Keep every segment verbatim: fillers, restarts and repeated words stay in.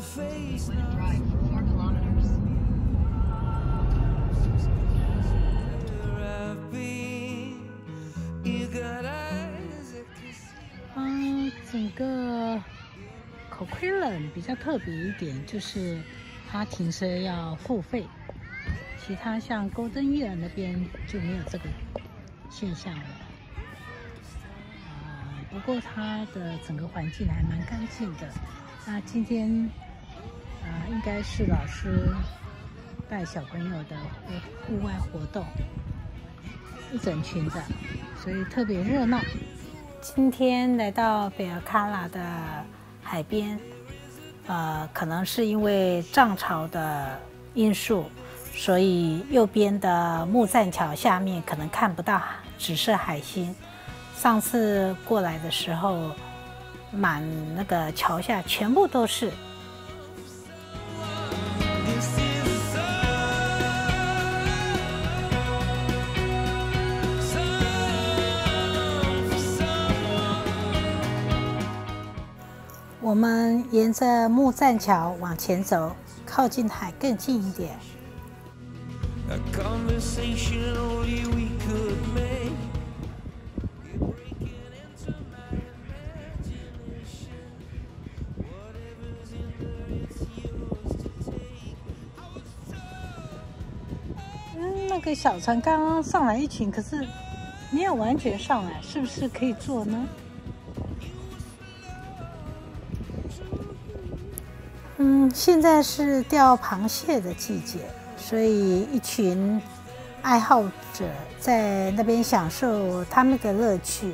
嗯，整个口盔冷比较特别一点，就是它停车要付费，其他像 Golden Year 那边就没有这个现象了。啊，不过它的整个环境还蛮干净的。那今天啊，应该是老师带小朋友的户户外活动，一整群的，所以特别热闹。今天来到北尔卡拉的海边，呃，可能是因为涨潮的因素，所以右边的木栈桥下面可能看不到紫色海星。上次过来的时候，满那个桥下全部都是。我们沿着木栈桥往前走，靠近海更近一点。嗯，那个小船刚刚上来一群，可是没有完全上来，是不是可以坐呢？嗯，现在是钓螃蟹的季节，所以一群爱好者在那边享受他们的乐趣。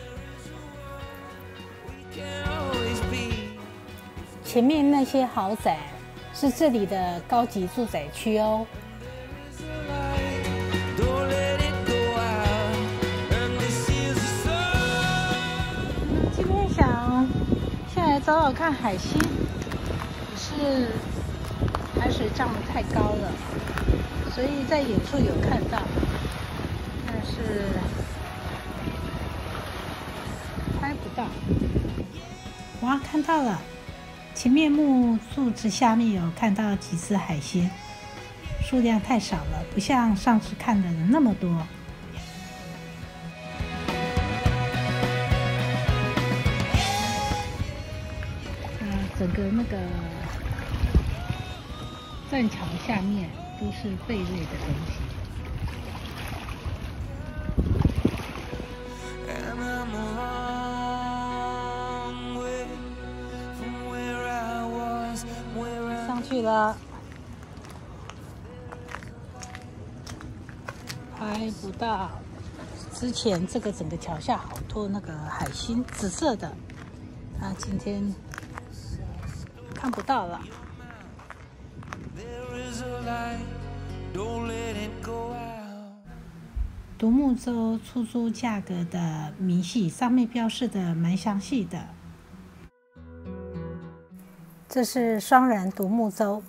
前面那些豪宅是这里的高级住宅区哦。今天想下来找找看海星。是海水涨得太高了，所以在远处有看到，但是拍不到。哇，看到了！前面木柱子下面有看到几只海星，数量太少了，不像上次看的人那么多。呃，整个那个栈桥下面都是贝类的东西。上去了，拍不到。之前这个整个桥下好多那个海星，紫色的，啊，今天看不到了。独木舟出租价格的明细上面标示的蛮详细的。这是双人独木舟，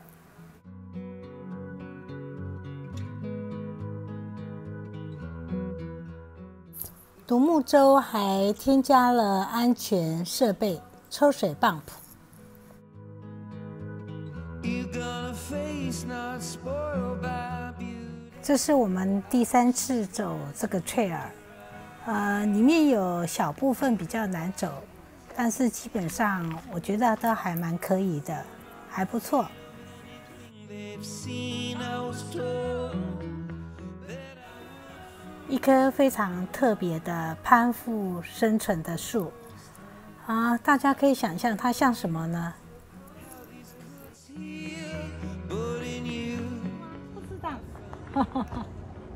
独木舟还添加了安全设备，抽水泵。这是我们第三次走这个 trail， 呃，里面有小部分比较难走，但是基本上我觉得都还蛮可以的，还不错。一棵非常特别的攀附生存的树啊，大家可以想象它像什么呢？哈哈哈，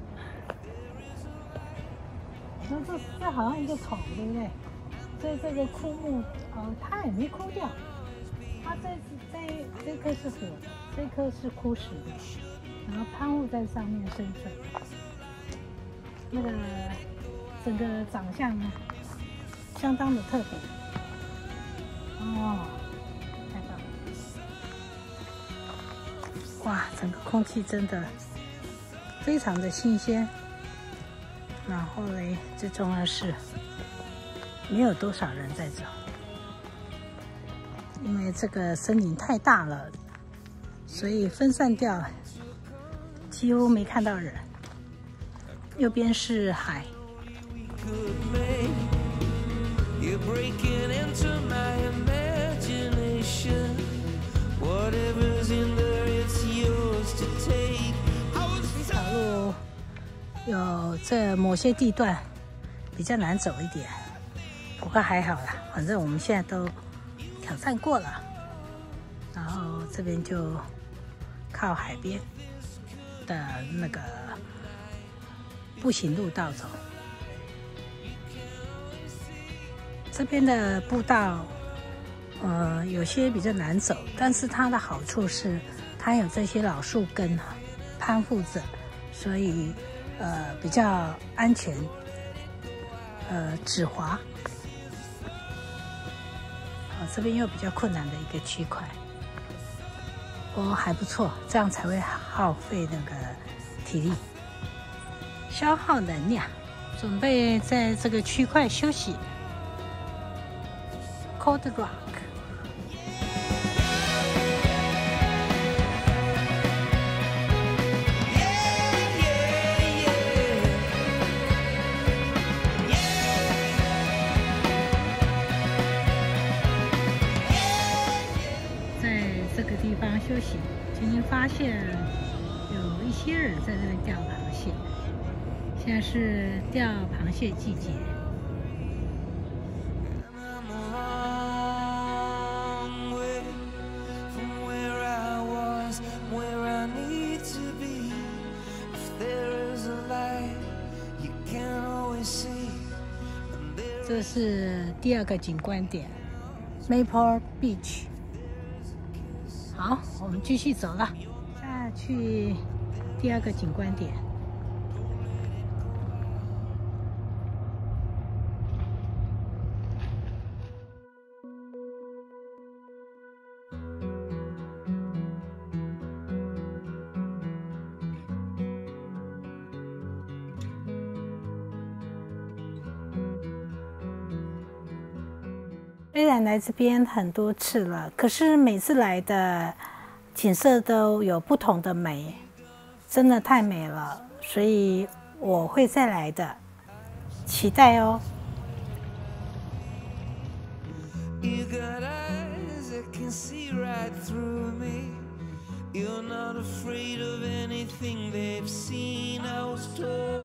那这这好像一个桶，对不对？所以这个枯木，呃，它也没枯掉，它这这这棵是活的，这棵是枯死的，然后攀附在上面生存。那个整个长相相当的特别。哦，太棒了！哇，整个空气真的非常的新鲜，然后嘞，最重要是没有多少人在走， 因为这个森林太大了，所以分散掉，几乎没看到人。右边是海。这条路有这某些地段比较难走一点，不过还好啦，反正我们现在都挑战过了。然后这边就靠海边的那个步行路道走。这边的步道，呃，有些比较难走，但是它的好处是，它有这些老树根攀附着，所以呃比较安全，呃止滑。哦，这边又比较困难的一个区块，哦还不错，这样才会耗费那个体力，消耗能量，准备在这个区块休息。Cold Rock。在这个地方休息，今天发现有一些人在这边钓螃蟹。现在是钓螃蟹季节。这是第二个景观点 ，Maple Beach。好，我们继续走了，下去第二个景观点。虽然来这边很多次了，可是每次来的景色都有不同的美，真的太美了，所以我会再来的，期待哦。